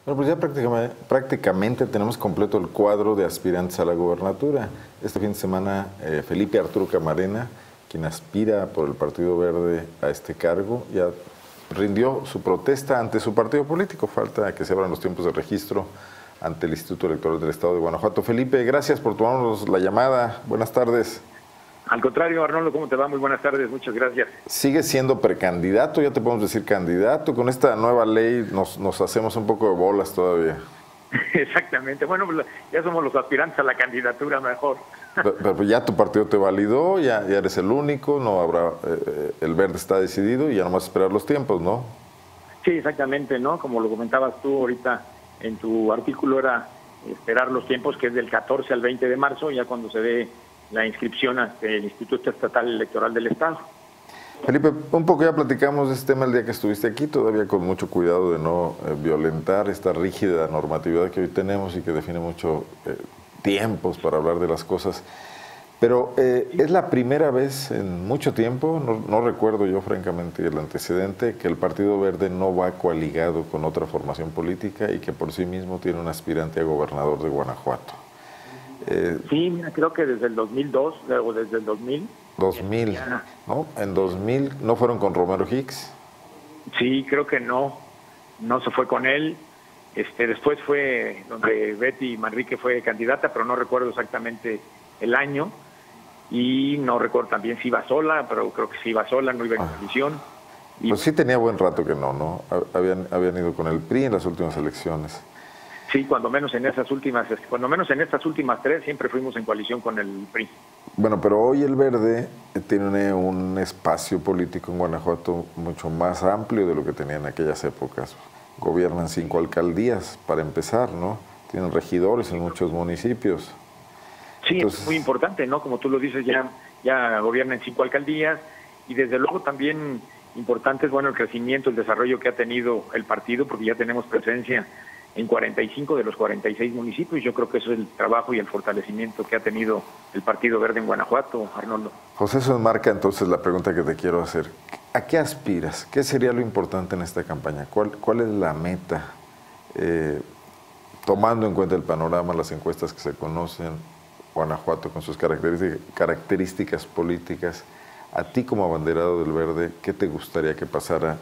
Bueno, pues ya prácticamente tenemos completo el cuadro de aspirantes a la gobernatura. Este fin de semana, Felipe Arturo Camarena, quien aspira por el Partido Verde a este cargo, ya rindió su protesta ante su partido político. Falta que se abran los tiempos de registro ante el Instituto Electoral del Estado de Guanajuato. Felipe, gracias por tomarnos la llamada. Buenas tardes. Al contrario, Arnoldo, ¿cómo te va? Muy buenas tardes, muchas gracias. ¿Sigues siendo precandidato? Ya te podemos decir candidato. Con esta nueva ley nos hacemos un poco de bolas todavía. Exactamente. Bueno, pues ya somos los aspirantes a la candidatura mejor. Pero ya tu partido te validó, ya eres el único, no habrá, el Verde está decidido y ya nomás esperar los tiempos, ¿no? Sí, exactamente, ¿no? Como lo comentabas tú ahorita en tu artículo, era esperar los tiempos, que es del 14 al 20 de marzo, ya cuando se dé la inscripción ante el Instituto Estatal Electoral del Estado. Felipe, un poco ya platicamos de este tema el día que estuviste aquí, todavía con mucho cuidado de no violentar esta rígida normatividad que hoy tenemos y que define mucho tiempos para hablar de las cosas. Pero es la primera vez en mucho tiempo, no recuerdo yo francamente el antecedente, que el Partido Verde no va coaligado con otra formación política y que por sí mismo tiene un aspirante a gobernador de Guanajuato. Sí, mira, creo que desde el 2002, o desde el 2000. 2000, ¿no? En 2000, ¿no fueron con Romero Hicks? Sí, creo que no se fue con él. Después fue donde Betty Manrique fue candidata, pero no recuerdo exactamente el año. Y no recuerdo también si iba sola, pero creo que sí iba sola, no iba en coalición. Pues sí tenía buen rato que no. Habían ido con el PRI en las últimas elecciones. Sí, cuando menos en estas últimas tres siempre fuimos en coalición con el PRI. Bueno, pero hoy el Verde tiene un espacio político en Guanajuato mucho más amplio de lo que tenía en aquellas épocas. Gobiernan 5 alcaldías, para empezar, ¿no? Tienen regidores en muchos municipios. Sí, entonces, es muy importante, ¿no? Como tú lo dices, ya gobiernan 5 alcaldías y desde luego también importante es, bueno, el crecimiento, el desarrollo que ha tenido el partido, porque ya tenemos presencia en 45 de los 46 municipios. Yo creo que eso es el trabajo y el fortalecimiento que ha tenido el Partido Verde en Guanajuato, Arnoldo. José, eso enmarca entonces la pregunta que te quiero hacer. ¿A qué aspiras? ¿Qué sería lo importante en esta campaña? ¿Cuál es la meta? Tomando en cuenta el panorama, las encuestas que se conocen, Guanajuato con sus características políticas, a ti como abanderado del Verde, ¿qué te gustaría que pasara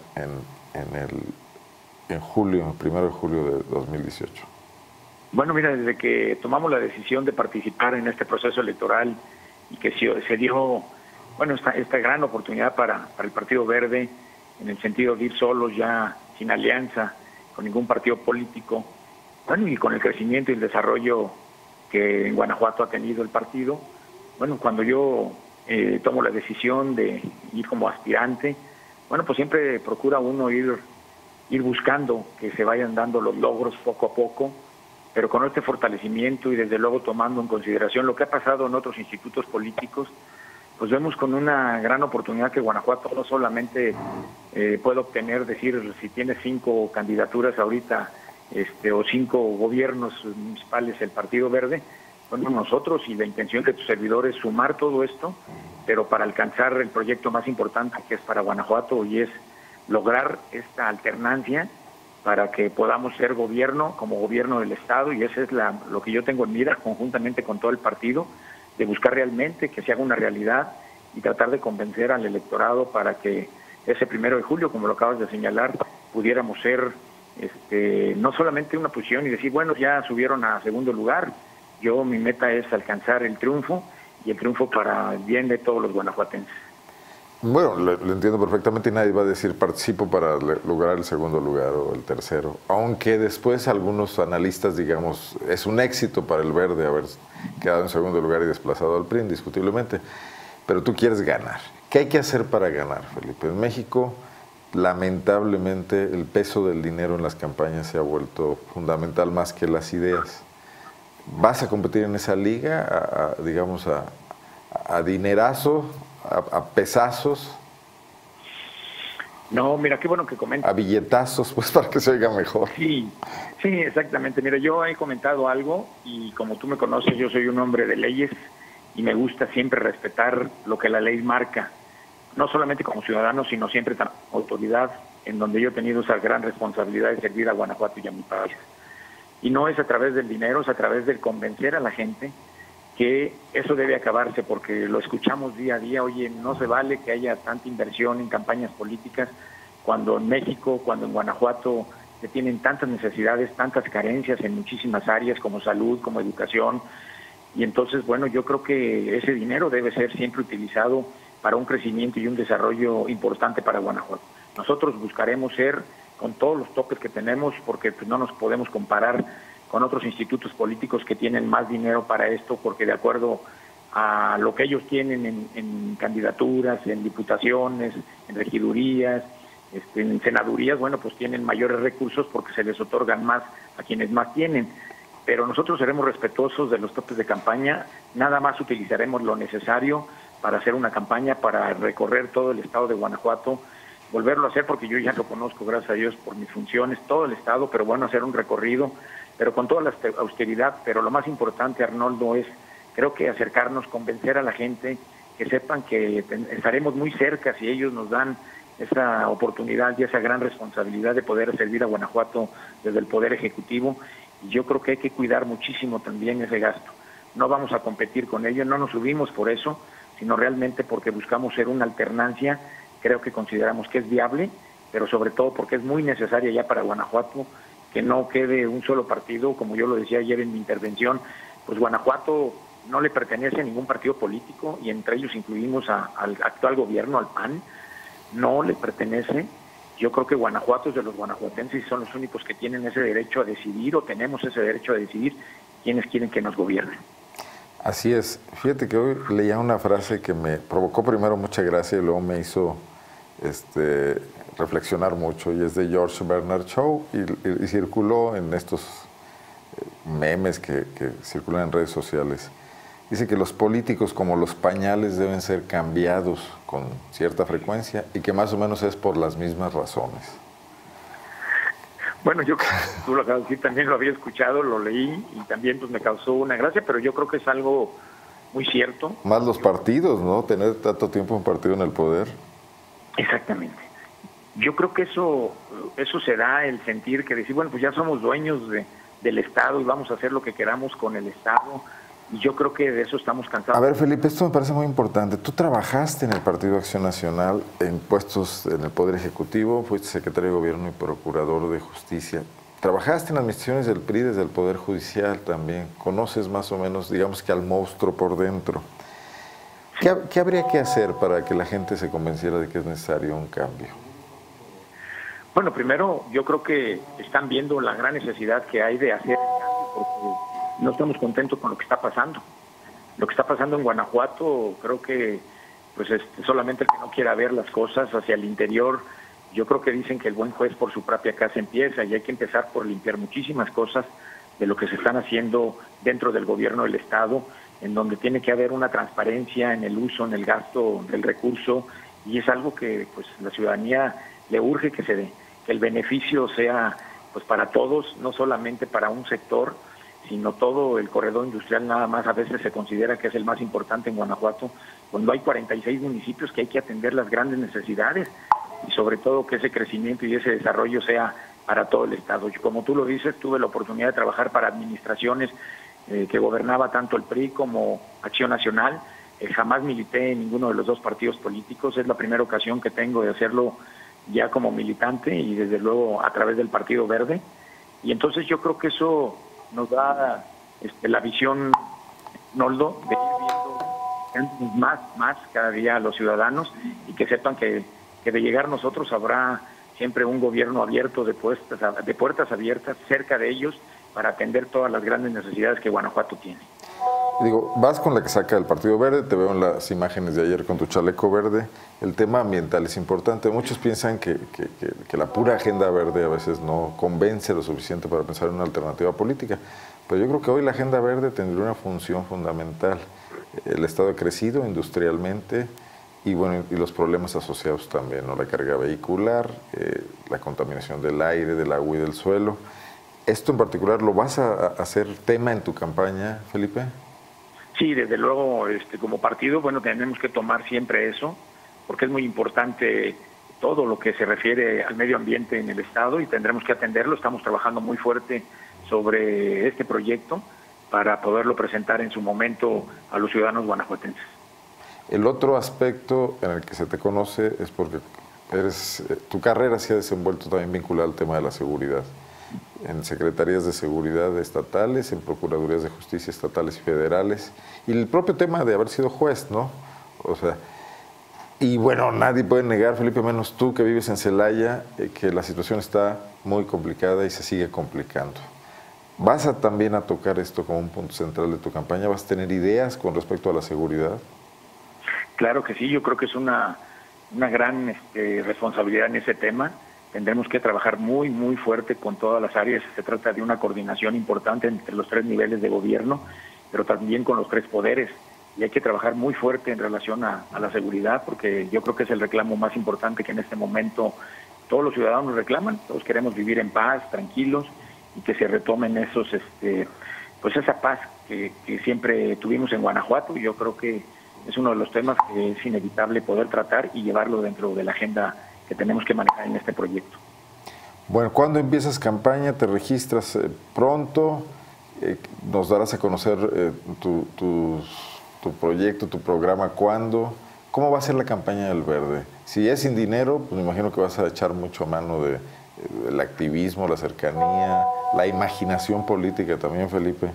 en julio, 1 de julio de 2018? Bueno, mira, desde que tomamos la decisión de participar en este proceso electoral y que se dio, bueno, esta gran oportunidad para el Partido Verde, en el sentido de ir solos, ya sin alianza con ningún partido político, bueno, y con el crecimiento y el desarrollo que en Guanajuato ha tenido el partido. Bueno, cuando yo tomo la decisión de ir como aspirante, bueno, pues siempre procura uno ir buscando que se vayan dando los logros poco a poco, pero con este fortalecimiento y desde luego tomando en consideración lo que ha pasado en otros institutos políticos, pues vemos con una gran oportunidad que Guanajuato no solamente puede obtener, decir, si tiene 5 candidaturas ahorita, o 5 gobiernos municipales el Partido Verde, bueno, nosotros y la intención de tus servidores sumar todo esto, pero para alcanzar el proyecto más importante que es para Guanajuato, y es lograr esta alternancia para que podamos ser gobierno como gobierno del Estado, y eso es lo que yo tengo en mira conjuntamente con todo el partido, de buscar realmente que se haga una realidad y tratar de convencer al electorado para que ese 1 de julio, como lo acabas de señalar, pudiéramos ser no solamente una posición y decir, bueno, ya subieron a segundo lugar. Mi meta es alcanzar el triunfo, y el triunfo para el bien de todos los guanajuatenses. Bueno, lo entiendo perfectamente y nadie va a decir participo para lograr el segundo lugar o el tercero, aunque después algunos analistas, digamos, es un éxito para el Verde haber quedado en segundo lugar y desplazado al PRI, indiscutiblemente, pero tú quieres ganar. ¿Qué hay que hacer para ganar, Felipe? En México, lamentablemente, el peso del dinero en las campañas se ha vuelto fundamental más que las ideas. ¿Vas a competir en esa liga, digamos, a dinerazo, a pesazos? No, mira, qué bueno que comentas. A billetazos, pues, para que se oiga mejor. Sí, exactamente. Mira, yo he comentado algo y como tú me conoces, yo soy un hombre de leyes y me gusta siempre respetar lo que la ley marca, no solamente como ciudadano, sino siempre como autoridad en donde yo he tenido esa gran responsabilidad de servir a Guanajuato y a mi país. Y no es a través del dinero, es a través del convencer a la gente que eso debe acabarse, porque lo escuchamos día a día. Oye, no se vale que haya tanta inversión en campañas políticas cuando en México, cuando en Guanajuato se tienen tantas necesidades, tantas carencias en muchísimas áreas como salud, como educación. Y entonces, bueno, yo creo que ese dinero debe ser siempre utilizado para un crecimiento y un desarrollo importante para Guanajuato. Nosotros buscaremos ser, con todos los topes que tenemos, porque pues, no nos podemos comparar con otros institutos políticos que tienen más dinero para esto, porque de acuerdo a lo que ellos tienen en candidaturas, en diputaciones, en regidurías, en senadurías, bueno, pues tienen mayores recursos porque se les otorgan más a quienes más tienen. Pero nosotros seremos respetuosos de los topes de campaña, nada más utilizaremos lo necesario para hacer una campaña, para recorrer todo el estado de Guanajuato, volverlo a hacer porque yo ya lo conozco, gracias a Dios, por mis funciones, todo el estado, pero bueno, hacer un recorrido, pero con toda la austeridad. Pero lo más importante, Arnoldo, es creo que acercarnos, convencer a la gente, que sepan que estaremos muy cerca si ellos nos dan esa oportunidad y esa gran responsabilidad de poder servir a Guanajuato desde el Poder Ejecutivo. Y yo creo que hay que cuidar muchísimo también ese gasto. No vamos a competir con ello, no nos subimos por eso, sino realmente porque buscamos ser una alternancia. Creo que consideramos que es viable, pero sobre todo porque es muy necesaria ya para Guanajuato, que no quede un solo partido. Como yo lo decía ayer en mi intervención, pues Guanajuato no le pertenece a ningún partido político, y entre ellos incluimos al actual gobierno, al PAN, no le pertenece. Yo creo que Guanajuato es de los guanajuatenses y son los únicos que tienen ese derecho a decidir, o tenemos ese derecho a decidir quiénes quieren que nos gobiernen. Así es. Fíjate que hoy leía una frase que me provocó primero mucha gracia y luego me hizo reflexionar mucho, y es de George Bernard Shaw, y circuló en estos memes que circulan en redes sociales. Dice que los políticos, como los pañales, deben ser cambiados con cierta frecuencia, y que más o menos es por las mismas razones. Bueno, yo, tú lo acabas de decir, también lo había escuchado, lo leí, y también pues me causó una gracia, pero yo creo que es algo muy cierto. Más los partidos, ¿no? Tener tanto tiempo un partido en el poder. Exactamente. Yo creo que eso se da el sentir que decir, bueno, pues ya somos dueños del Estado y vamos a hacer lo que queramos con el Estado. Y yo creo que de eso estamos cansados. A ver, Felipe, esto me parece muy importante. Tú trabajaste en el Partido Acción Nacional en puestos en el Poder Ejecutivo, fuiste secretario de Gobierno y procurador de Justicia. Trabajaste en administraciones del PRI desde el Poder Judicial también. Conoces más o menos, digamos que al monstruo por dentro. ¿Qué habría que hacer para que la gente se convenciera de que es necesario un cambio? Bueno, primero yo creo que están viendo la gran necesidad que hay de hacer el cambio, porque no estamos contentos con lo que está pasando. Lo que está pasando en Guanajuato, creo que pues solamente el que no quiera ver las cosas hacia el interior. Yo creo que dicen que el buen juez por su propia casa empieza, y hay que empezar por limpiar muchísimas cosas de lo que se están haciendo dentro del gobierno del Estado, en donde tiene que haber una transparencia en el uso, en el gasto del recurso, y es algo que pues la ciudadanía le urge que se dé, que el beneficio sea pues para todos, no solamente para un sector, sino todo el corredor industrial. Nada más a veces se considera que es el más importante en Guanajuato, cuando hay 46 municipios que hay que atender las grandes necesidades, y sobre todo que ese crecimiento y ese desarrollo sea para todo el Estado. Yo, como tú lo dices, tuve la oportunidad de trabajar para administraciones que gobernaba tanto el PRI como Acción Nacional. Jamás milité en ninguno de los dos partidos políticos, es la primera ocasión que tengo de hacerlo ya como militante, y desde luego a través del Partido Verde. Y entonces yo creo que eso nos da la visión, Noldo, de ir viendo más cada día a los ciudadanos, y que sepan que de llegar nosotros habrá siempre un gobierno abierto, de puertas abiertas cerca de ellos, para atender todas las grandes necesidades que Guanajuato tiene. Digo, vas con la que saca el Partido Verde, te veo en las imágenes de ayer con tu chaleco verde. El tema ambiental es importante. Muchos piensan que la pura agenda verde a veces no convence lo suficiente para pensar en una alternativa política, pero yo creo que hoy la agenda verde tendría una función fundamental. El Estado ha crecido industrialmente, y bueno, y los problemas asociados también, ¿no? La carga vehicular, la contaminación del aire, del agua y del suelo. ¿Esto en particular lo vas a hacer tema en tu campaña, Felipe? Sí, desde luego, como partido, bueno, tenemos que tomar siempre eso, porque es muy importante todo lo que se refiere al medio ambiente en el Estado y tendremos que atenderlo. Estamos trabajando muy fuerte sobre este proyecto para poderlo presentar en su momento a los ciudadanos guanajuatenses. El otro aspecto en el que se te conoce es porque tu carrera se ha desenvuelto también vinculada al tema de la seguridad, en secretarías de seguridad estatales, en procuradurías de justicia estatales y federales, y el propio tema de haber sido juez, ¿no? O sea, y bueno, nadie puede negar, Felipe, menos tú que vives en Celaya, que la situación está muy complicada y se sigue complicando. ¿Vas también a tocar esto como un punto central de tu campaña? ¿Vas a tener ideas con respecto a la seguridad? Claro que sí, yo creo que es una gran responsabilidad en ese tema. Tendremos que trabajar muy, muy fuerte con todas las áreas. Se trata de una coordinación importante entre los 3 niveles de gobierno, pero también con los 3 poderes. Y hay que trabajar muy fuerte en relación a la seguridad, porque yo creo que es el reclamo más importante que en este momento todos los ciudadanos reclaman. Todos queremos vivir en paz, tranquilos, y que se retomen pues esa paz que siempre tuvimos en Guanajuato. Y yo creo que es uno de los temas que es inevitable poder tratar y llevarlo dentro de la agenda que tenemos que manejar en este proyecto. Bueno, ¿cuándo empiezas campaña? ¿Te registras pronto? ¿Nos darás a conocer tu proyecto, tu programa? ¿Cuándo? ¿Cómo va a ser la campaña del Verde? Si es sin dinero, pues me imagino que vas a echar mucho a mano del activismo, la cercanía, la imaginación política también, Felipe.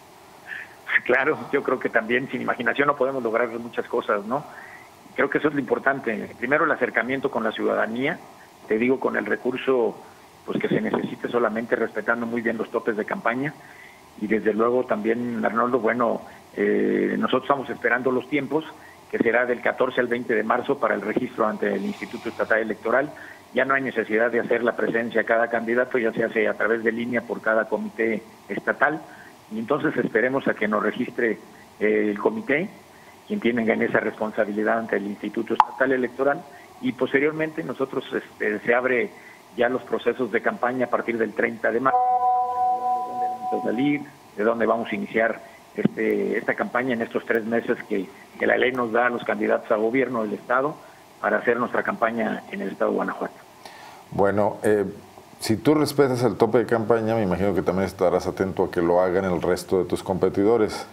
Claro, yo creo que también sin imaginación no podemos lograr muchas cosas, ¿no? Creo que eso es lo importante. Primero, el acercamiento con la ciudadanía, te digo, con el recurso pues que se necesite, solamente respetando muy bien los topes de campaña. Y desde luego también, Arnoldo, bueno, nosotros estamos esperando los tiempos, que será del 14 al 20 de marzo para el registro ante el Instituto Estatal Electoral. Ya no hay necesidad de hacer la presencia a cada candidato, ya se hace a través de línea por cada comité estatal. Y entonces esperemos a que nos registre el comité, quien tiene en esa responsabilidad ante el Instituto Estatal Electoral, y posteriormente nosotros se abre ya los procesos de campaña a partir del 30 de marzo, de dónde vamos a salir, de dónde vamos a iniciar esta campaña en estos 3 meses que la ley nos da a los candidatos a gobierno del Estado para hacer nuestra campaña en el Estado de Guanajuato. Bueno, si tú respetas el tope de campaña, me imagino que también estarás atento a que lo hagan el resto de tus competidores.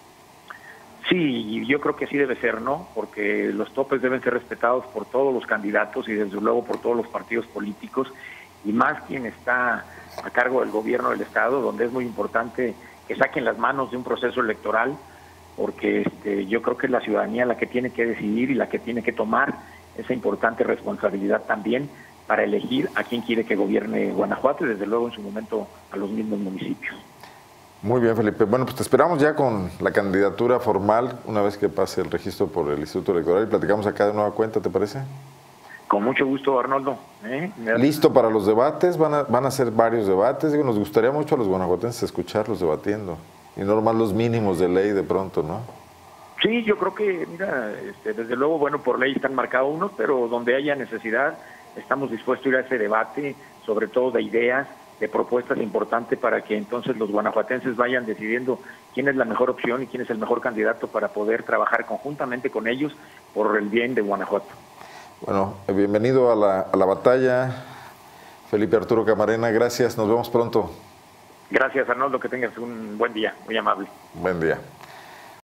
Sí, yo creo que así debe ser, ¿no? Porque los topes deben ser respetados por todos los candidatos y desde luego por todos los partidos políticos, y más quien está a cargo del gobierno del Estado, donde es muy importante que saquen las manos de un proceso electoral, porque yo creo que es la ciudadanía la que tiene que decidir y la que tiene que tomar esa importante responsabilidad también para elegir a quién quiere que gobierne Guanajuato y desde luego en su momento a los mismos municipios. Muy bien, Felipe. Bueno, pues te esperamos ya con la candidatura formal una vez que pase el registro por el Instituto Electoral y platicamos acá de nueva cuenta, ¿te parece? Con mucho gusto, Arnoldo. ¿Listo para los debates? Van a ser varios debates. Digo, nos gustaría mucho a los guanajuatenses escucharlos debatiendo y no nomás los mínimos de ley de pronto, ¿no? Sí, yo creo que, mira, desde luego, bueno, por ley están marcados unos, pero donde haya necesidad estamos dispuestos a ir a ese debate, sobre todo de ideas, de propuestas importantes para que entonces los guanajuatenses vayan decidiendo quién es la mejor opción y quién es el mejor candidato para poder trabajar conjuntamente con ellos por el bien de Guanajuato. Bueno, bienvenido a la batalla, Felipe Arturo Camarena, gracias, nos vemos pronto. Gracias, Arnoldo, que tengas un buen día, muy amable. Buen día.